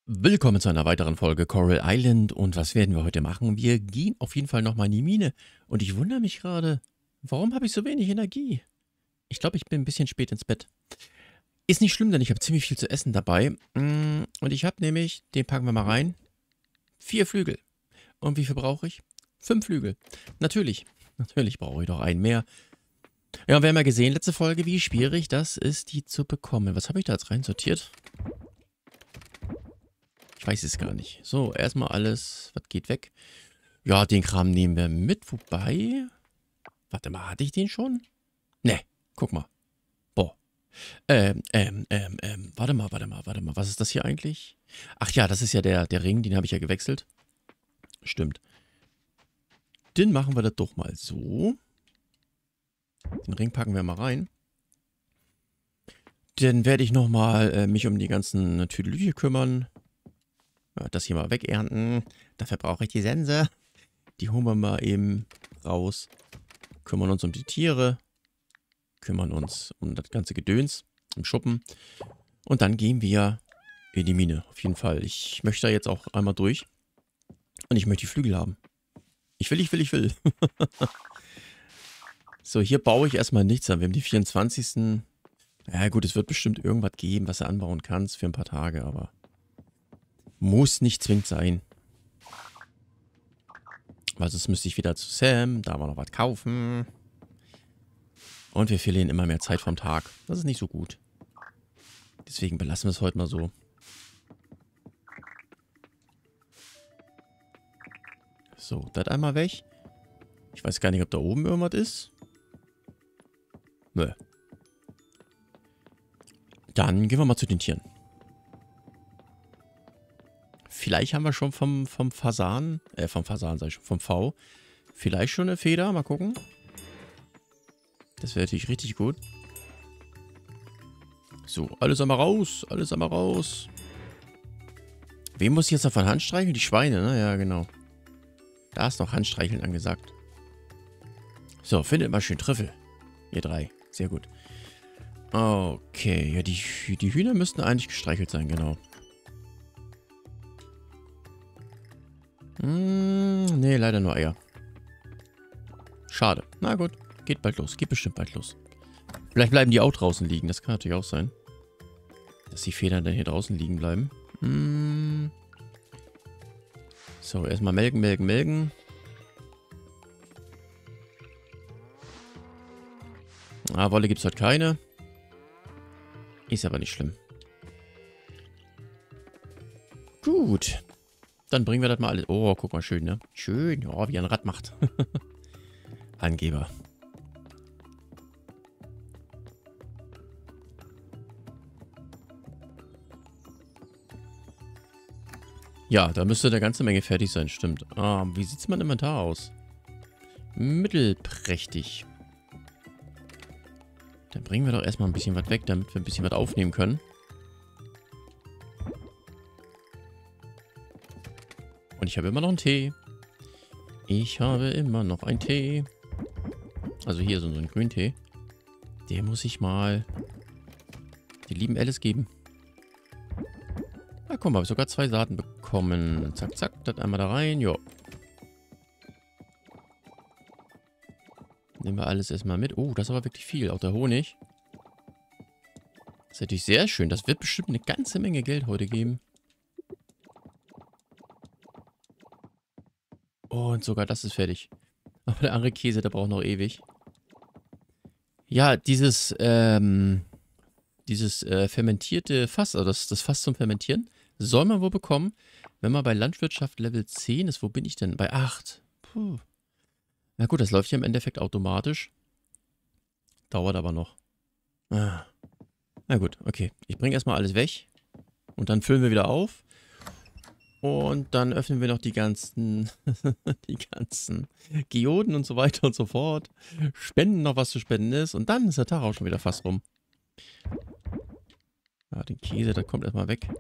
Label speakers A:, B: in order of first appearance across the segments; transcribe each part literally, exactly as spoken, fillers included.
A: Willkommen zu einer weiteren Folge Coral Island. Und was werden wir heute machen? Wir gehen auf jeden Fall nochmal in die Mine. Und ich wundere mich gerade, warum habe ich so wenig Energie? Ich glaube, ich bin ein bisschen spät ins Bett. Ist nicht schlimm, denn ich habe ziemlich viel zu essen dabei. Und ich habe nämlich, den packen wir mal rein, vier Flügel. Und wie viel brauche ich? Fünf Flügel. Natürlich, natürlich brauche ich doch einen mehr. Ja, und wir haben ja gesehen, letzte Folge, wie schwierig das ist, die zu bekommen. Was habe ich da jetzt reinsortiert? Ich weiß es gar nicht. So, erstmal alles, was geht weg? Ja, den Kram nehmen wir mit. Wobei, warte mal, hatte ich den schon? Ne, guck mal. Boah. Ähm, ähm, ähm, ähm, warte mal, warte mal, warte mal. Was ist das hier eigentlich? Ach ja, das ist ja der, der Ring, den habe ich ja gewechselt. Stimmt. Den machen wir das doch mal so. Den Ring packen wir mal rein. Dann werde ich nochmal äh, mich um die ganzen Tüdelüche kümmern. Das hier mal wegernten. Dafür brauche ich die Sense. Die holen wir mal eben raus. Kümmern uns um die Tiere. Kümmern uns um das ganze Gedöns. Im Schuppen. Und dann gehen wir in die Mine. Auf jeden Fall. Ich möchte da jetzt auch einmal durch. Und ich möchte die Flügel haben. Ich will, ich will, ich will. So, hier baue ich erstmal nichts an. Wir haben die vierundzwanzigsten Ja gut, es wird bestimmt irgendwas geben, was du anbauen kannst für ein paar Tage, aber muss nicht zwingend sein. Weil sonst müsste ich wieder zu Sam, da mal noch was kaufen. Und wir verlieren immer mehr Zeit vom Tag. Das ist nicht so gut. Deswegen belassen wir es heute mal so. So, das einmal weg. Ich weiß gar nicht, ob da oben irgendwas ist. Nö. Dann gehen wir mal zu den Tieren. Vielleicht haben wir schon vom, vom Fasan, äh, vom Fasan sag ich schon, vom V, vielleicht schon eine Feder. Mal gucken. Das wäre natürlich richtig gut. So, alles einmal raus, alles einmal raus. Wem muss ich jetzt noch von Hand streicheln? Die Schweine, ne? Ja, genau. Da ist noch Handstreicheln angesagt. So, findet mal schön Trüffel. Ihr drei. Sehr gut. Okay, ja, die, die Hühner müssten eigentlich gestreichelt sein, genau. Hm, nee, leider nur Eier. Schade. Na gut, geht bald los. Geht bestimmt bald los. Vielleicht bleiben die auch draußen liegen. Das kann natürlich auch sein. Dass die Federn dann hier draußen liegen bleiben. Hm. So, erstmal melken, melken, melken. Ah, Wolle gibt es heute keine. Ist aber nicht schlimm. Gut. Dann bringen wir das mal alles. Oh, guck mal, schön, ne? Schön. Oh, wie ein Rad macht. Angeber. Ja, da müsste eine ganze Menge fertig sein, stimmt. Ah, wie sieht es mein Inventar aus? Mittelprächtig. Dann bringen wir doch erstmal ein bisschen was weg, damit wir ein bisschen was aufnehmen können. Und ich habe immer noch einen Tee. Ich habe immer noch einen Tee. Also hier so, so einen Grüntee. Der muss ich mal die lieben Alice geben. Na komm, habe ich sogar zwei Saaten bekommen. Zack, zack, das einmal da rein. Jo. Nehmen wir alles erstmal mit. Oh, das ist aber wirklich viel. Auch der Honig. Das ist natürlich sehr schön. Das wird bestimmt eine ganze Menge Geld heute geben. Und sogar das ist fertig. Aber der andere Käse, der braucht noch ewig. Ja, dieses, ähm, dieses äh, fermentierte Fass, also das, das Fass zum Fermentieren, soll man wohl bekommen, wenn man bei Landwirtschaft Level zehn ist. Wo bin ich denn? Bei acht. Puh. Na gut, das läuft ja im Endeffekt automatisch. Dauert aber noch. Ah. Na gut, okay. Ich bringe erstmal alles weg. Und dann füllen wir wieder auf. Und dann öffnen wir noch die ganzen, die ganzen Geoden und so weiter und so fort. Spenden noch, was zu spenden ist. Und dann ist der Tag auch schon wieder fast rum. Ja, den Käse, der kommt erstmal weg.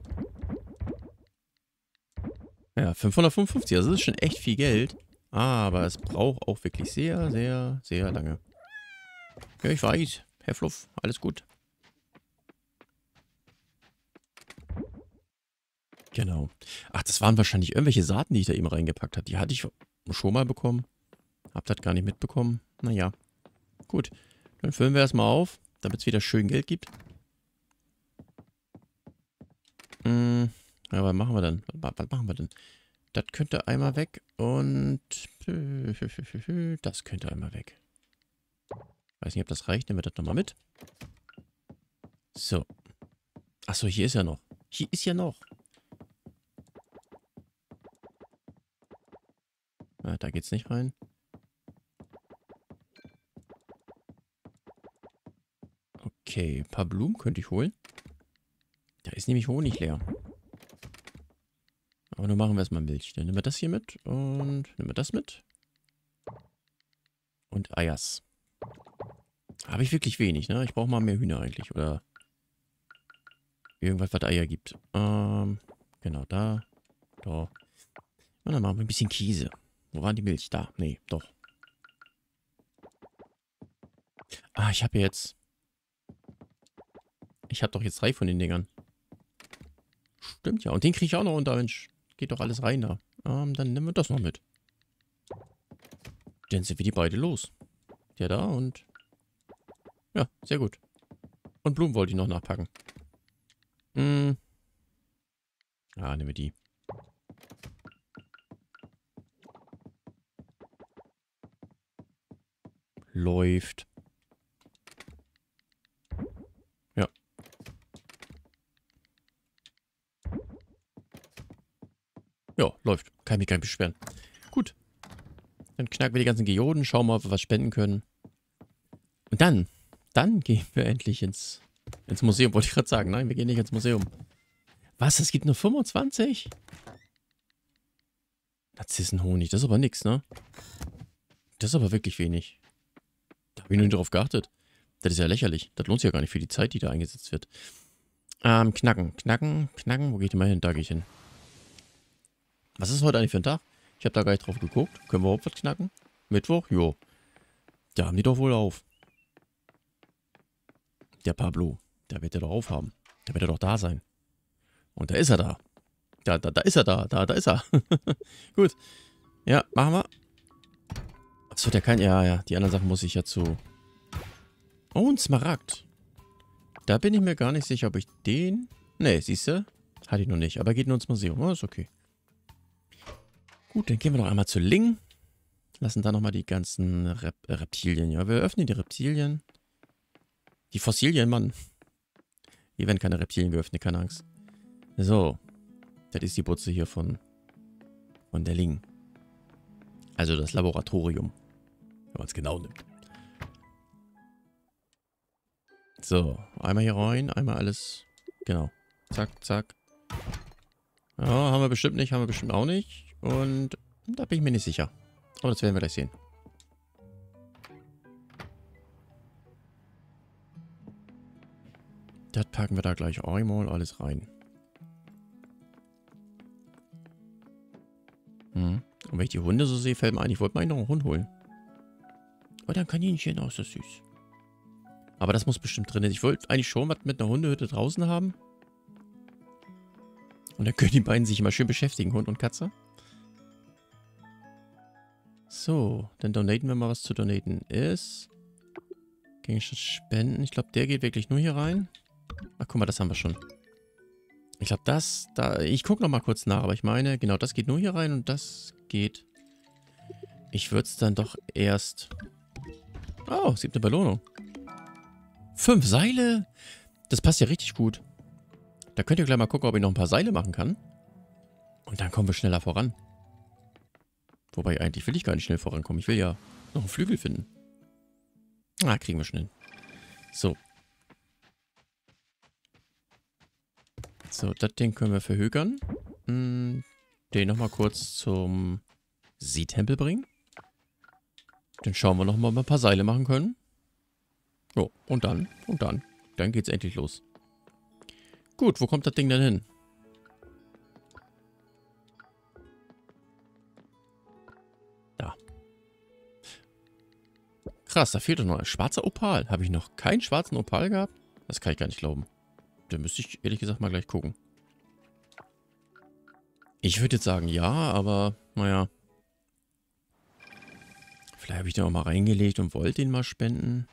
A: Ja, fünfhundertfünfundfünfzig, also das ist schon echt viel Geld. Aber es braucht auch wirklich sehr, sehr, sehr lange. Ja, ich weiß. Herr Fluff, alles gut. Genau. Ach, das waren wahrscheinlich irgendwelche Saaten, die ich da eben reingepackt habe. Die hatte ich schon mal bekommen. Hab das gar nicht mitbekommen. Naja. Gut. Dann füllen wir erstmal auf, damit es wieder schön Geld gibt. Hm. Ja, was machen wir denn? Was, was machen wir denn? Das könnte einmal weg und das könnte einmal weg. Weiß nicht, ob das reicht. Nehmen wir das nochmal mit. So. Achso, hier ist ja noch. Hier ist ja noch. Ah, da geht's nicht rein. Okay, ein paar Blumen könnte ich holen. Da ist nämlich Honig leer. Aber nur machen wir erstmal Milch. Dann nehmen wir das hier mit und nehmen wir das mit. Und Eiers. Habe ich wirklich wenig, ne? Ich brauche mal mehr Hühner eigentlich. Oder irgendwas, was Eier gibt. Ähm, genau, da. Da. Und dann machen wir ein bisschen Käse. Wo war die Milch? Da. Nee, doch. Ah, ich habe jetzt... Ich habe doch jetzt drei von den Dingern. Stimmt ja. Und den kriege ich auch noch unter. Mensch, geht doch alles rein da. Ähm, dann nehmen wir das noch mit. Dann sind wir die beide los. Der da und... Ja, sehr gut. Und Blumen wollte ich noch nachpacken. Hm. Ja, nehmen wir die. Läuft. Ja. Ja, läuft. Kann ich mich gar nicht beschweren. Gut. Dann knacken wir die ganzen Geoden, schauen mal, ob wir was spenden können. Und dann, dann gehen wir endlich ins, ins Museum. Wollte ich gerade sagen. Nein, wir gehen nicht ins Museum. Was? Es gibt nur fünfundzwanzig? Narzissenhonig. Das ist aber nix, ne? Das ist aber wirklich wenig. Da habe ich noch nicht drauf geachtet. Das ist ja lächerlich. Das lohnt sich ja gar nicht für die Zeit, die da eingesetzt wird. Ähm, knacken. Knacken, knacken. Wo geht die mal hin? Da gehe ich hin. Was ist heute eigentlich für ein Tag? Ich habe da gar nicht drauf geguckt. Können wir überhaupt was knacken? Mittwoch? Jo. Da haben die doch wohl auf. Der Pablo. Da wird er doch aufhaben. Da wird er doch da sein. Und da ist er da. Da, da, da ist er da. Da, da ist er. Gut. Ja, machen wir. Achso, der kann... Ja, ja. Die anderen Sachen muss ich ja zu... Oh, ein Smaragd. Da bin ich mir gar nicht sicher, ob ich den... Nee, siehst du? Hatte ich noch nicht. Aber geht nur ins Museum. Oh, ist okay. Gut, dann gehen wir noch einmal zu Ling. Lassen da nochmal die ganzen Rep Reptilien. Ja, wir öffnen die Reptilien. Die Fossilien, Mann. Hier werden keine Reptilien geöffnet, keine Angst. So. Das ist die Butze hier von, von der Ling. Also das Laboratorium. Wenn man es genau nimmt. So. Einmal hier rein. Einmal alles. Genau. Zack, zack. Ja, haben wir bestimmt nicht. Haben wir bestimmt auch nicht. Und da bin ich mir nicht sicher. Aber das werden wir gleich sehen. Das packen wir da gleich einmal alles rein. Hm. Und wenn ich die Hunde so sehe, fällt mir ein, ich wollte mal noch einen Hund holen. Oder ein Kaninchen, auch so süß. Aber das muss bestimmt drin sein. Ich wollte eigentlich schon was mit einer Hundehütte draußen haben. Und dann können die beiden sich immer schön beschäftigen, Hund und Katze. So, dann donaten wir mal, was zu donaten ist. Gegenstand spenden. Ich glaube, der geht wirklich nur hier rein. Ach, guck mal, das haben wir schon. Ich glaube, das, da, ich gucke noch mal kurz nach, aber ich meine, genau, das geht nur hier rein und das geht. Ich würde es dann doch erst... Oh, es gibt eine Belohnung. Fünf Seile? Das passt ja richtig gut. Da könnt ihr gleich mal gucken, ob ich noch ein paar Seile machen kann. Und dann kommen wir schneller voran. Wobei, eigentlich will ich gar nicht schnell vorankommen. Ich will ja noch einen Flügel finden. Ah, kriegen wir schnell. So. So, das Ding können wir verhökern. Den nochmal kurz zum Seetempel bringen. Dann schauen wir nochmal, ob wir ein paar Seile machen können. Jo, und dann, und dann. Dann geht's endlich los. Gut, wo kommt das Ding denn hin? Da. Krass, da fehlt doch noch ein schwarzer Opal. Habe ich noch keinen schwarzen Opal gehabt? Das kann ich gar nicht glauben. Da müsste ich ehrlich gesagt mal gleich gucken. Ich würde jetzt sagen ja, aber naja. Vielleicht habe ich den auch mal reingelegt und wollte ihn mal spenden.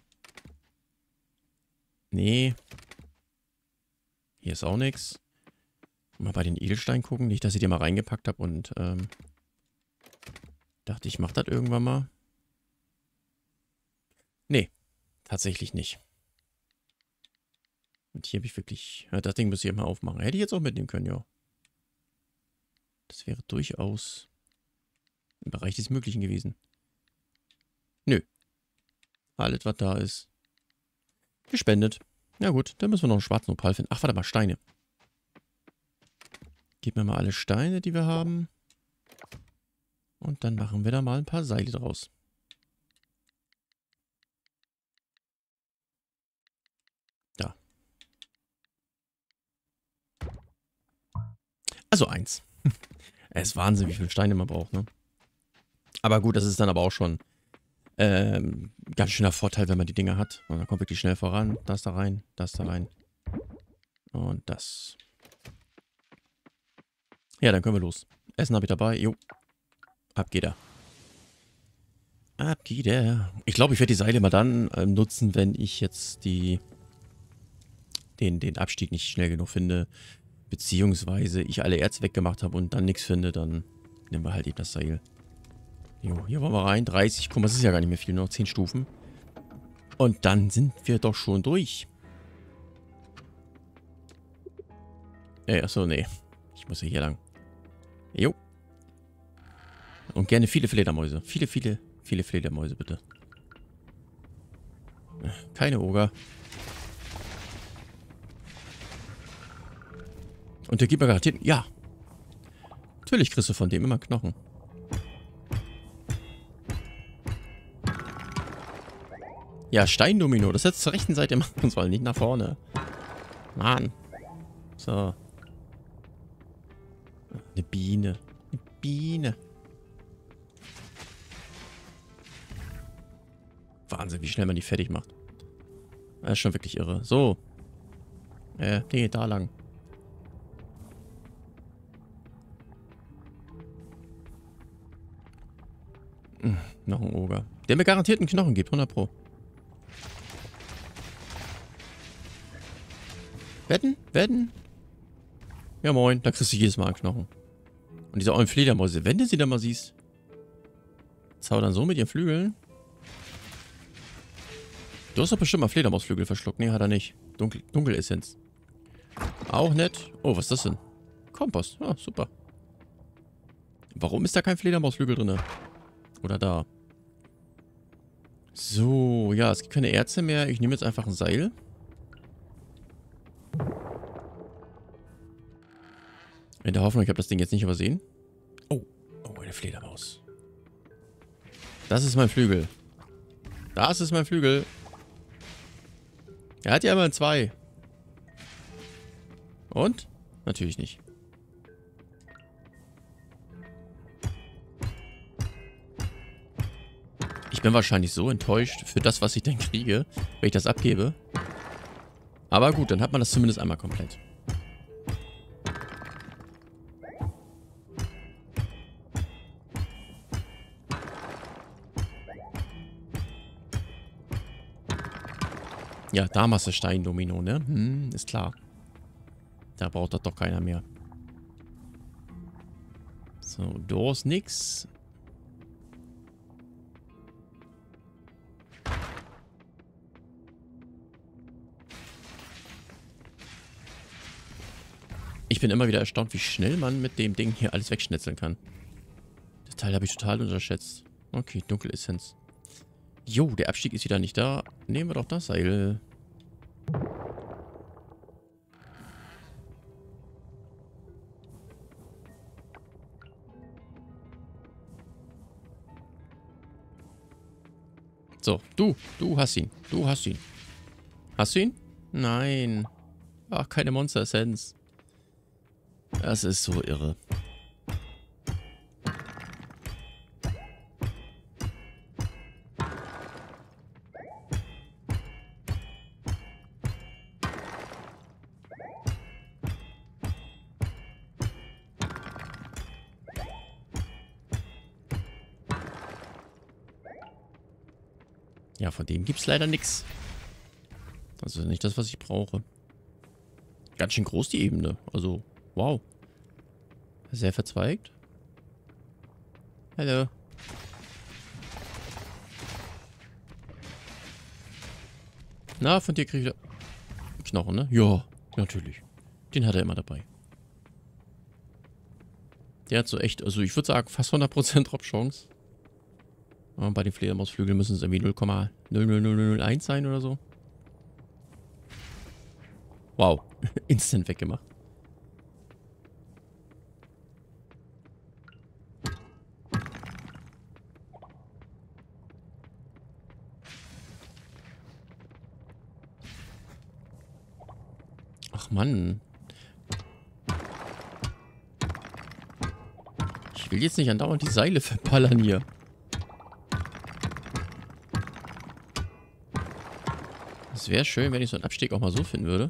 A: Nee. Hier ist auch nichts. Mal bei den Edelsteinen gucken. Nicht, dass ich den mal reingepackt habe und ähm, dachte, ich mache das irgendwann mal. Nee, tatsächlich nicht. Und hier habe ich wirklich... Ja, das Ding muss ich mal aufmachen. Hätte ich jetzt auch mitnehmen können, ja. Das wäre durchaus im Bereich des Möglichen gewesen. Nö. Alles, was da ist, gespendet. Ja gut, dann müssen wir noch einen schwarzen Opal finden. Ach, warte mal, Steine. Gib mir mal alle Steine, die wir haben. Und dann machen wir da mal ein paar Seile draus. Da. Also eins. Es ist Wahnsinn, wie viele Steine man braucht, ne? Aber gut, das ist dann aber auch schon ähm, ganz schöner Vorteil, wenn man die Dinger hat. Und dann kommt wirklich schnell voran. Das da rein, das da rein. Und das. Ja, dann können wir los. Essen habe ich dabei. Jo. Ab geht er. Ab geht er. Ich glaube, ich werde die Seile mal dann ähm, nutzen, wenn ich jetzt die den, den Abstieg nicht schnell genug finde. Beziehungsweise ich alle Erz weggemacht habe und dann nichts finde, dann nehmen wir halt eben das Seil. Jo, hier wollen wir rein. dreißig, guck mal, das ist ja gar nicht mehr viel, nur noch zehn Stufen. Und dann sind wir doch schon durch. Äh, achso, nee. Ich muss ja hier lang. Jo. Und gerne viele Fledermäuse. Viele, viele, viele Fledermäuse, bitte. Keine Oger. Und der gibt mir garantiert... Ja. Natürlich kriegst du von dem immer Knochen. Ja, Steindomino. Das hättest du zur rechten Seite machen sollen, nicht nach vorne. Mann. So. Eine Biene. Eine Biene. Wahnsinn, wie schnell man die fertig macht. Das ist schon wirklich irre. So. Äh, nee, da lang. Hm, noch ein Oger. Der mir garantiert einen Knochen gibt, hundert Pro. Wetten? Wetten? Ja moin, da kriegst du jedes Mal einen Knochen. Und diese ollen Fledermäuse, wenn du sie da mal siehst. Zaudern so mit ihren Flügeln. Du hast doch bestimmt mal Fledermausflügel verschluckt. Nee, hat er nicht. Dunkel, Dunkelessenz. Auch nett. Oh, was ist das denn? Kompost. Ah, super. Warum ist da kein Fledermausflügel drin? Oder da. So, ja, es gibt keine Erze mehr. Ich nehme jetzt einfach ein Seil. In der Hoffnung, ich habe das Ding jetzt nicht übersehen. Oh, oh, eine Fledermaus. Das ist mein Flügel. Das ist mein Flügel. Er hat ja immer zwei. Und? Natürlich nicht. Ich bin wahrscheinlich so enttäuscht für das, was ich dann kriege, wenn ich das abgebe. Aber gut, dann hat man das zumindest einmal komplett. Ja, da machst du Steindomino, ne? Hm, ist klar. Da braucht das doch keiner mehr. So, da ist nix. Ich bin immer wieder erstaunt, wie schnell man mit dem Ding hier alles wegschnetzeln kann. Das Teil habe ich total unterschätzt. Okay, Dunkelessenz. Jo, der Abstieg ist wieder nicht da. Nehmen wir doch das Seil. So, du, du hast ihn. Du hast ihn. Hast du ihn? Nein. Ach, keine Monster-Essenz. Das ist so irre. Ja, von dem gibt es leider nichts. Also nicht das, was ich brauche. Ganz schön groß die Ebene. Also, wow. Sehr verzweigt. Hallo. Na, von dir kriege ich Knochen, ne? Ja, natürlich. Den hat er immer dabei. Der hat so echt, also ich würde sagen, fast hundert Prozent Drop-Chance. Aber bei den Fledermausflügeln müssen es irgendwie null Komma null null null null eins sein oder so. Wow. Instant weggemacht. Ach Mann. Ich will jetzt nicht andauernd die Seile verballern hier. Es wäre schön, wenn ich so einen Abstieg auch mal so finden würde.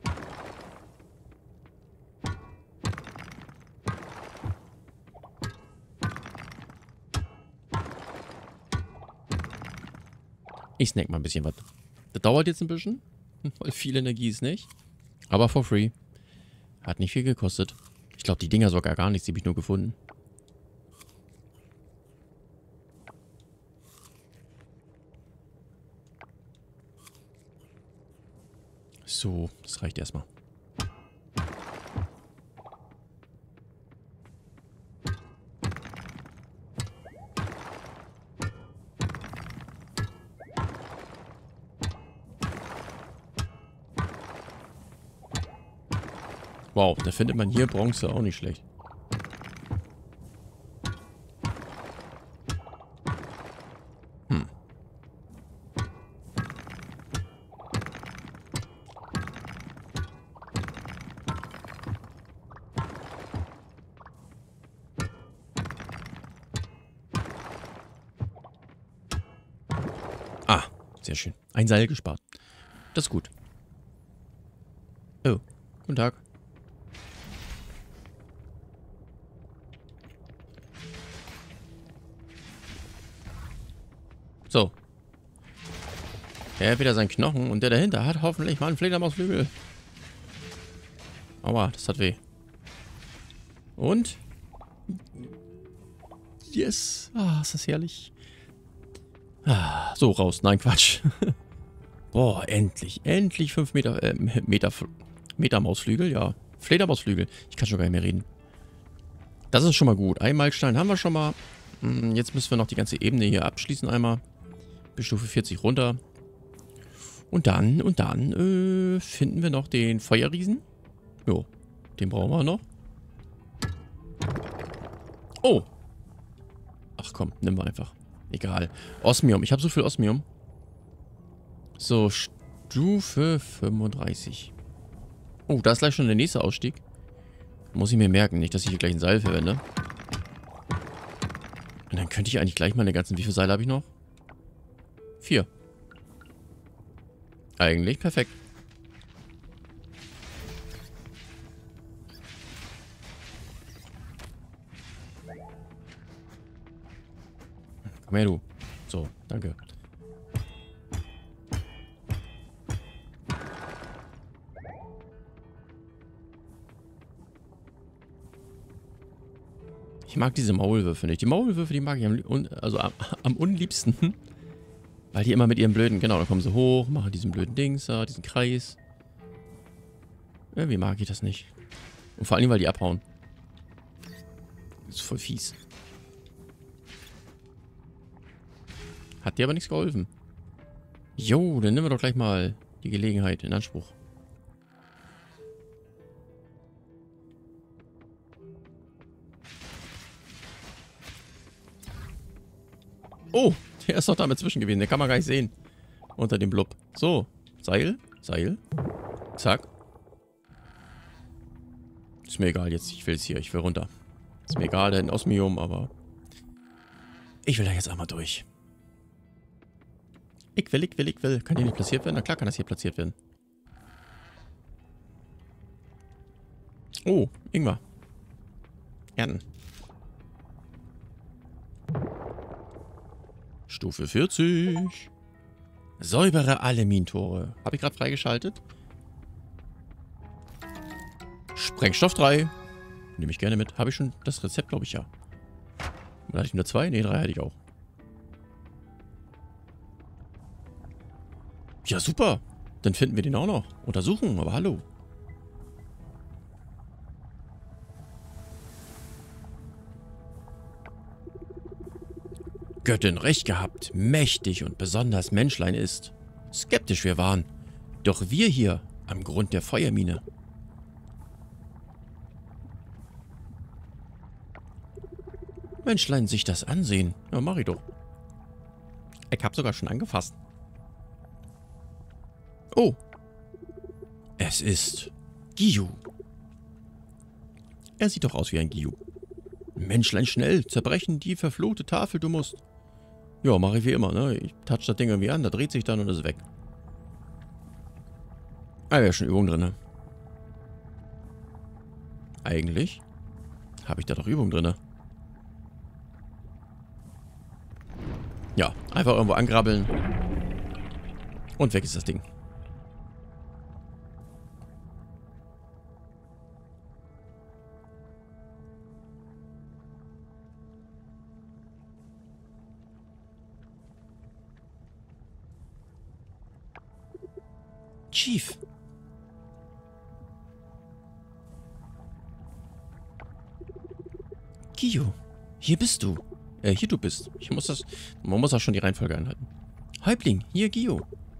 A: Ich snack mal ein bisschen was. Das dauert jetzt ein bisschen, weil viel Energie ist nicht. Aber for free. Hat nicht viel gekostet. Ich glaube, die Dinger sogar gar nichts, die habe ich nur gefunden. So, das reicht erstmal. Wow, da findet man hier Bronze auch nicht schlecht. Hm. Ah, sehr schön. Ein Seil gespart. Das ist gut. Oh, guten Tag. So. Er hat wieder seinen Knochen und der dahinter hat hoffentlich mal einen Fledermausflügel. Aua, das hat weh. Und? Yes. Ah, ist das herrlich. Ah, so, raus. Nein, Quatsch. Boah, endlich. Endlich fünf Meter, äh, Meter, Meter Mausflügel, ja. Fledermausflügel. Ich kann schon gar nicht mehr reden. Das ist schon mal gut. Ein Meilenstein haben wir schon mal. Jetzt müssen wir noch die ganze Ebene hier abschließen einmal. Bis Stufe vierzig runter. Und dann, und dann, äh, finden wir noch den Feuerriesen. Jo, den brauchen wir noch. Oh. Ach komm, nehmen wir einfach. Egal. Osmium. Ich habe so viel Osmium. So, Stufe fünfunddreißig. Oh, da ist gleich schon der nächste Ausstieg. Muss ich mir merken, nicht, dass ich hier gleich ein Seil verwende. Und dann könnte ich eigentlich gleich meine ganzen... Wie viele Seile habe ich noch? Vier. Eigentlich perfekt. Komm her, du. So, danke. Ich mag diese Maulwürfe nicht. Die Maulwürfe, die mag ich am, un, also am, am unliebsten. Weil die immer mit ihren blöden... Genau, dann kommen sie hoch, machen diesen blöden Dings da, diesen Kreis. Irgendwie mag ich das nicht. Und vor allem, weil die abhauen. Das ist voll fies. Hat dir aber nichts geholfen. Jo, dann nehmen wir doch gleich mal die Gelegenheit in Anspruch. Oh, der ist doch da mit zwischen gewesen. Den kann man gar nicht sehen. Unter dem Blub. So, Seil, Seil. Zack. Ist mir egal jetzt. Ich will es hier. Ich will runter. Ist mir egal, denn Osmium, aber... Ich will da jetzt einmal durch. Ich will, ich will, ich will. Kann hier nicht platziert werden? Na klar kann das hier platziert werden. Oh, Ingwer. Ernten. Stufe vierzig. Säubere alle Minentore. Habe ich gerade freigeschaltet. Sprengstoff drei. Nehme ich gerne mit. Habe ich schon das Rezept, glaube ich, ja. Oder hatte ich nur zwei? Ne, drei hatte ich auch. Ja, super. Dann finden wir den auch noch. Untersuchen, aber hallo. Göttin recht gehabt. Mächtig und besonders Menschlein ist. Skeptisch wir waren. Doch wir hier am Grund der Feuermine. Menschlein sich das ansehen. Ja, mach ich doch. Ich hab sogar schon angefasst. Oh. Es ist Giyu. Er sieht doch aus wie ein Giyu. Menschlein, schnell. Zerbrechen die verfluchte Tafel, du musst. Ja, mache ich wie immer, ne? Ich touch das Ding irgendwie an, da dreht sich dann und ist weg. Ah, ja, schon Übung drin, ne? Eigentlich habe ich da doch Übung drin. Ja, einfach irgendwo angrabbeln. Und weg ist das Ding. Chief. Giyu, hier bist du. Äh, hier du bist. Ich muss das... Man muss auch schon die Reihenfolge einhalten. Häuptling, hier Giyu.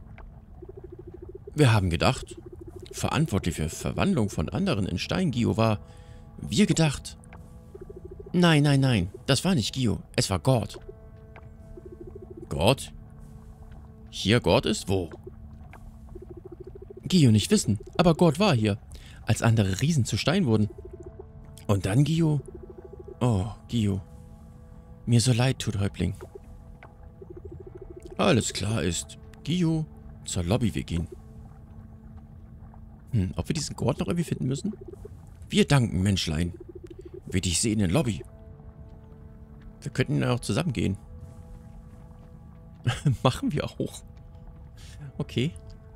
A: Wir haben gedacht, verantwortlich für Verwandlung von anderen in Stein Giyu war... Wir gedacht... Nein, nein, nein. Das war nicht Giyu. Es war Gord. Gord? Hier Gord ist? Wo? Giyu nicht wissen, aber Gord war hier, als andere Riesen zu Stein wurden. Und dann Giyu... Oh, Giyu. Mir so leid tut, Häuptling. Alles klar ist. Giyu, zur Lobby wir gehen. Hm, ob wir diesen Gord noch irgendwie finden müssen? Wir danken, Menschlein. Wir dich sehen in der Lobby. Wir könnten ja auch zusammen gehen. Machen wir auch. Okay.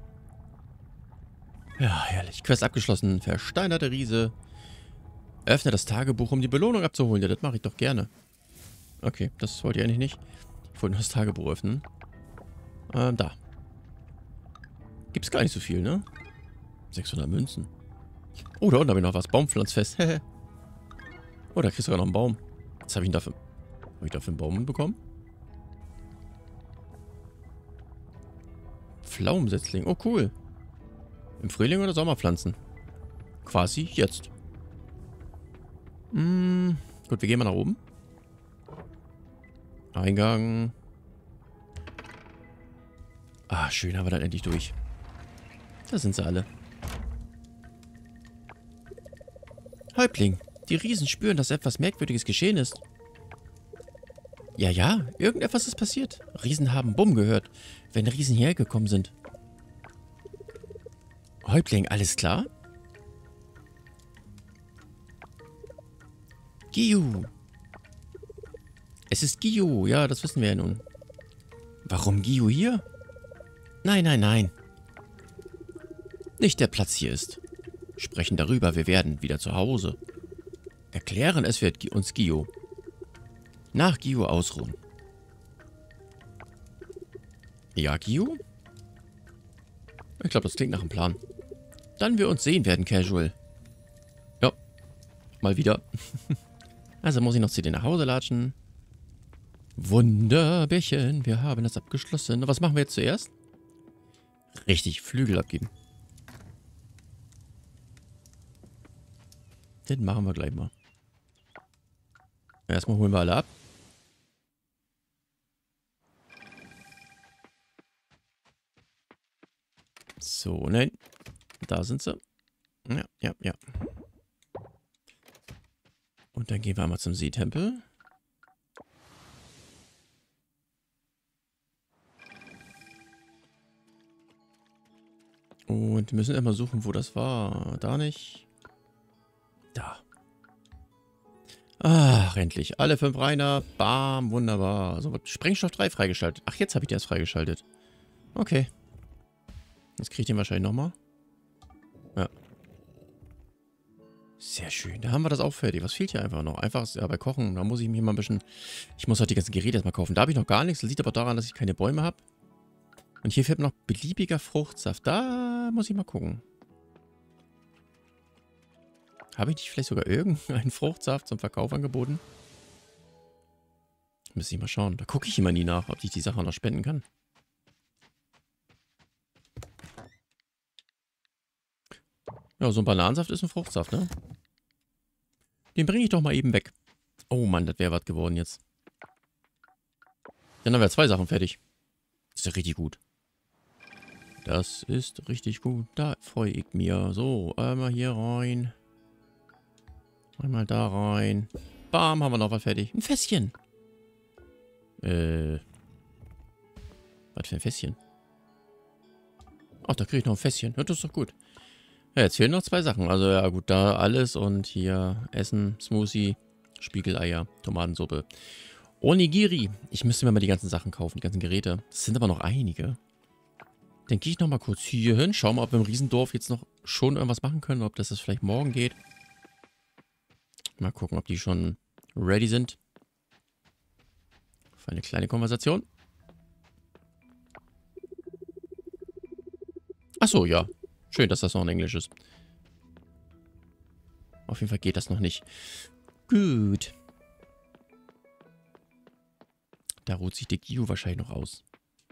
A: Ja, herrlich. Quest abgeschlossen. Versteinerte Riese. Öffne das Tagebuch, um die Belohnung abzuholen. Ja, das mache ich doch gerne. Okay, das wollte ich eigentlich nicht. Ich wollte nur das Tagebuch öffnen. Ähm, da. Gibt's gar nicht so viel, ne? sechshundert Münzen. Oh, da unten habe ich noch was. Baumpflanzfest. Oh, da kriegst du sogar noch einen Baum. Was habe ich denn dafür? Habe ich dafür einen Baum bekommen? Pflaumensetzling. Oh, cool. Im Frühling oder Sommerpflanzen? Quasi jetzt. Hm, gut, wir gehen mal nach oben. Eingang. Ah, schön, haben wir dann endlich durch. Da sind sie alle. Häuptling, die Riesen spüren, dass etwas Merkwürdiges geschehen ist. Ja, ja, irgendetwas ist passiert. Riesen haben Bumm gehört, wenn Riesen hierher gekommen sind. Häuptling, alles klar? Giyu. Es ist Giyu, ja, das wissen wir ja nun. Warum Giyu hier? Nein, nein, nein. Nicht der Platz hier ist. Sprechen darüber, wir werden wieder zu Hause. Erklären es wird uns Giyu. Nach Giyu ausruhen. Ja, Giyu? Ich glaube, das klingt nach einem Plan. Dann wir uns sehen werden, Casual. Ja, mal wieder. Also muss ich noch zu dir nach Hause latschen. Wunderbärchen, wir haben das abgeschlossen. Was machen wir jetzt zuerst? Richtig, Flügel abgeben. Den machen wir gleich mal. Erstmal holen wir alle ab. So, nein. Da sind sie. Ja, ja, ja. Und dann gehen wir einmal zum Seetempel. Und wir müssen immer suchen, wo das war. Da nicht. Da. Ach, endlich. Alle fünf Reiner. Bam, wunderbar. So, Sprengstoff drei freigeschaltet. Ach, jetzt habe ich das freigeschaltet. Okay. Jetzt kriege ich den wahrscheinlich nochmal. Ja. Sehr schön. Da haben wir das auch fertig. Was fehlt hier einfach noch? Einfach ja, bei Kochen. Da muss ich mich mal ein bisschen... Ich muss halt die ganzen Geräte erstmal kaufen. Da habe ich noch gar nichts. Das liegt aber daran, dass ich keine Bäume habe. Und hier fehlt mir noch beliebiger Fruchtsaft. Da muss ich mal gucken. Habe ich nicht vielleicht sogar irgendeinen Fruchtsaft zum Verkauf angeboten? Müsste ich mal schauen. Da gucke ich immer nie nach, ob ich die Sache noch spenden kann. Ja, so ein Bananensaft ist ein Fruchtsaft, ne? Den bringe ich doch mal eben weg. Oh Mann, das wäre was geworden jetzt. Dann haben wir zwei Sachen fertig. Das ist ja richtig gut. Das ist richtig gut. Da freue ich mir. So, einmal hier rein. Einmal da rein. Bam, haben wir noch was fertig. Ein Fässchen. Äh. Was für ein Fässchen? Ach, da kriege ich noch ein Fässchen. Ja, das ist doch gut. Ja, jetzt fehlen noch zwei Sachen. Also ja gut, da alles und hier Essen, Smoothie, Spiegeleier, Tomatensuppe. Onigiri. Ich müsste mir mal die ganzen Sachen kaufen, die ganzen Geräte. Das sind aber noch einige. Dann gehe ich nochmal kurz hier hin. Schauen wir, ob wir im Riesendorf jetzt noch schon irgendwas machen können. Ob das, das vielleicht morgen geht. Mal gucken, ob die schon ready sind. Für eine kleine Konversation. Achso, ja. Schön, dass das noch in Englisch ist. Auf jeden Fall geht das noch nicht. Gut. Da ruht sich der Gio wahrscheinlich noch aus.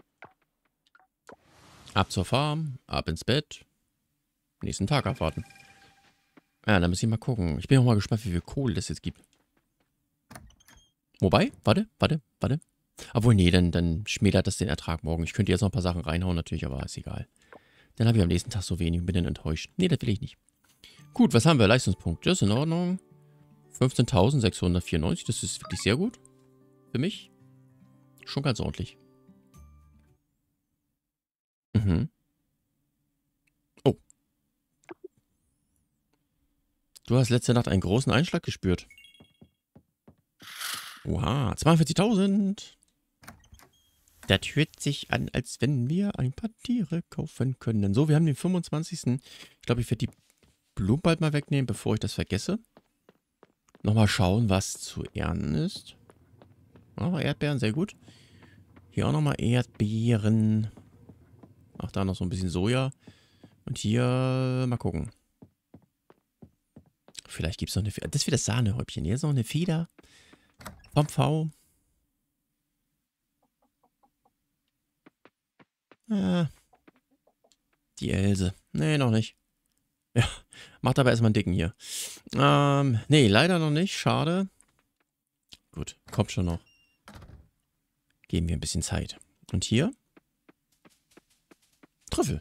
A: Ab zur Farm, ab ins Bett. Nächsten Tag abwarten. Ja, dann muss ich mal gucken. Ich bin auch mal gespannt, wie viel Kohle das jetzt gibt. Wobei, warte, warte, warte. Obwohl, nee, dann, dann schmälert das den Ertrag morgen. Ich könnte jetzt noch ein paar Sachen reinhauen, natürlich, aber ist egal. Dann habe ich am nächsten Tag so wenig und bin dann enttäuscht. Nee, das will ich nicht. Gut, was haben wir? Leistungspunkt. Das ist in Ordnung. fünfzehntausendsechshundertvierundneunzig, das ist wirklich sehr gut. Für mich. Schon ganz ordentlich. Mhm. Oh. Du hast letzte Nacht einen großen Einschlag gespürt. Oha, zweiundvierzigtausend. Das hört sich an, als wenn wir ein paar Tiere kaufen können. So, wir haben den fünfundzwanzigsten Ich glaube, ich werde die Blumen bald mal wegnehmen, bevor ich das vergesse. Nochmal schauen, was zu ernten ist. Oh, Erdbeeren, sehr gut. Hier auch nochmal Erdbeeren. Ach, da noch so ein bisschen Soja. Und hier, mal gucken. Vielleicht gibt es noch eine Feder. Das ist wieder das Sahnehäubchen. Hier ist noch eine Feder. Vom V. Ah, die Else. Nee, noch nicht. Ja, macht aber erstmal einen dicken hier. Ähm, nee, leider noch nicht. Schade. Gut, kommt schon noch. Geben wir ein bisschen Zeit. Und hier? Trüffel.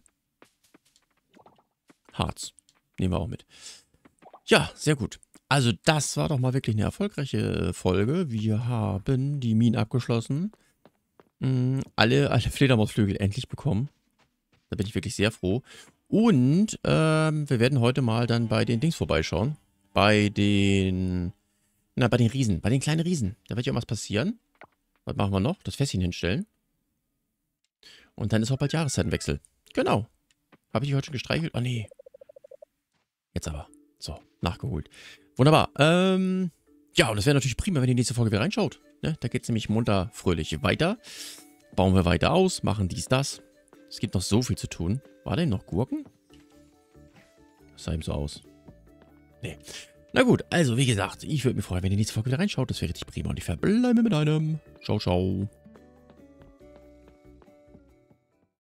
A: Harz. Nehmen wir auch mit. Ja, sehr gut. Also das war doch mal wirklich eine erfolgreiche Folge. Wir haben die Minen abgeschlossen. Mhm, alle, alle Fledermausflügel endlich bekommen. Da bin ich wirklich sehr froh. Und ähm, wir werden heute mal dann bei den Dings vorbeischauen. Bei den... Na, bei den Riesen. Bei den kleinen Riesen. Da wird ja was passieren. Was machen wir noch? Das Fässchen hinstellen. Und dann ist auch bald Jahreszeitenwechsel. Genau. Habe ich die heute schon gestreichelt? Oh, nee. Jetzt aber. So, nachgeholt. Wunderbar. Ähm, ja, und das wäre natürlich prima, wenn ihr die nächste Folge wieder reinschaut. Ne? Da geht es nämlich munter, fröhlich weiter. Bauen wir weiter aus, machen dies, das. Es gibt noch so viel zu tun. War denn noch Gurken? Das sah ihm so aus. Nee. Na gut, also wie gesagt, ich würde mich freuen, wenn ihr die nächste Folge wieder reinschaut. Das wäre richtig prima. Und ich verbleibe mit einem. Ciao, ciao.